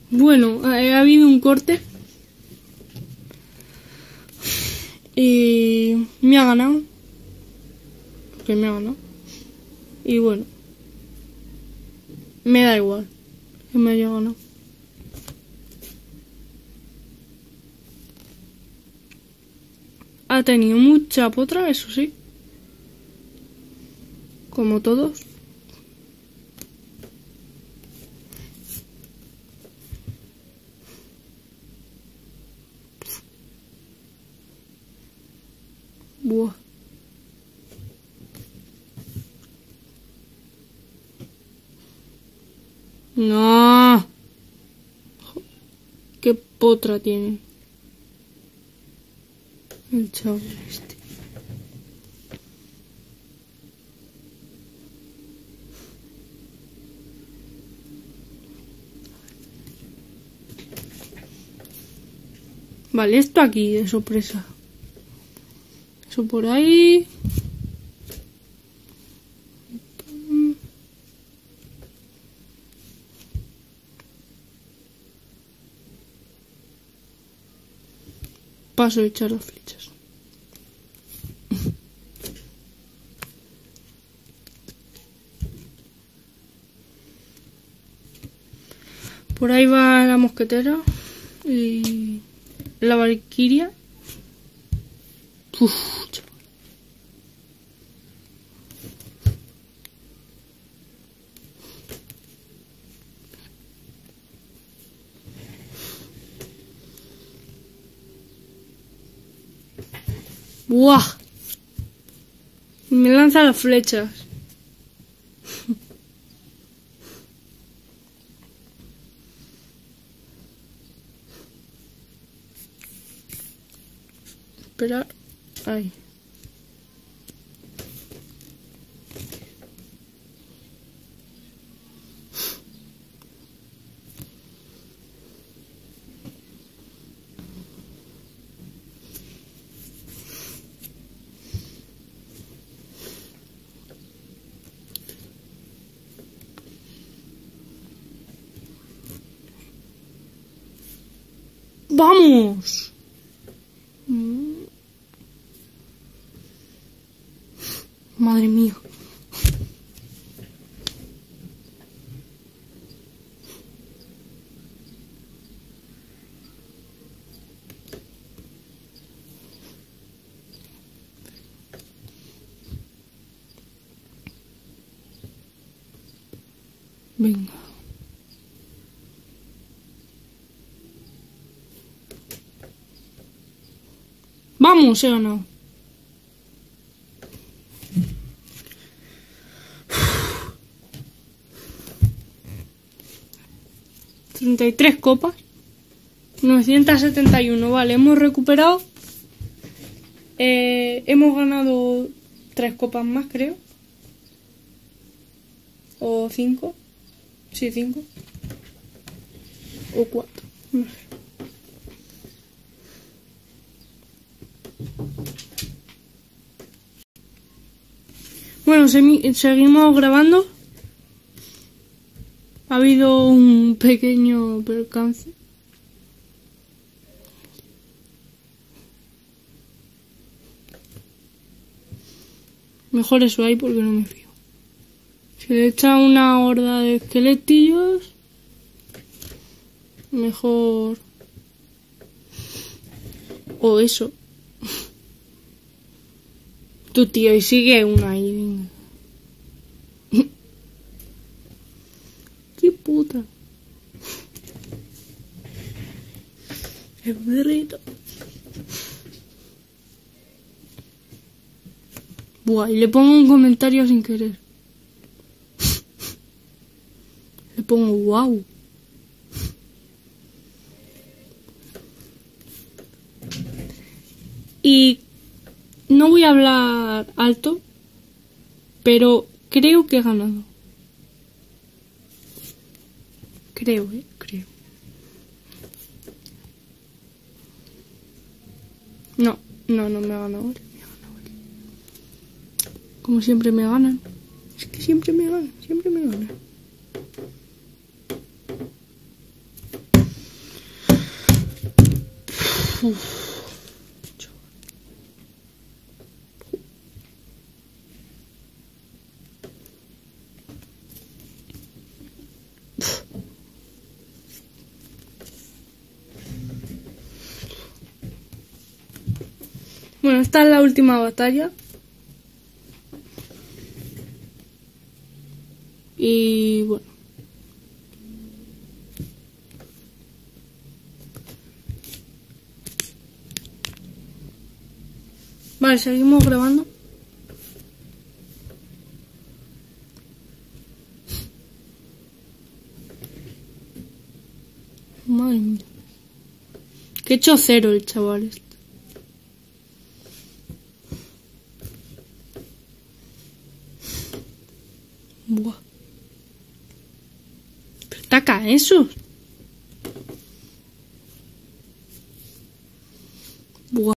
Bueno, ha habido un corte. Y me ha ganado. Porque me ha ganado. Y bueno. Me da igual que me haya ganado. Ha tenido mucha potra, eso sí. Como todos. Buah. No. Qué potra tiene el chaval este. Vale, esto aquí de sorpresa. Eso por ahí. Paso de echar las flechas. Por ahí va la mosquetera y la valquiria. Uf, chaval. ¡Buah! Me lanza las flechas. Esperar. Ahí. ¡Vamos! Madre mía. Venga. ¡Vamos! He ganado. $33 copas. 971. Vale, hemos recuperado. Hemos ganado 3 copas más, creo. O 5. Sí, 5. O 4. No sé. Bueno, seguimos grabando. Ha habido un pequeño percance. Mejor eso ahí porque no me fío. Si le echa una horda de esqueletillos, mejor. O eso. Tu tío, y sigue una ahí, venga. ¡Qué puta! El perrito. Buah, y le pongo un comentario sin querer. Le pongo wow. Y no voy a hablar alto, pero creo que he ganado. Creo. No me ha ganado. Como siempre me ganan. Es que siempre me ganan. Uf. Bueno, esta es la última batalla. Y bueno. Vale, seguimos grabando. Madre mía. Que hecho cero el chaval este. Buah. Pero taca eso. Buah.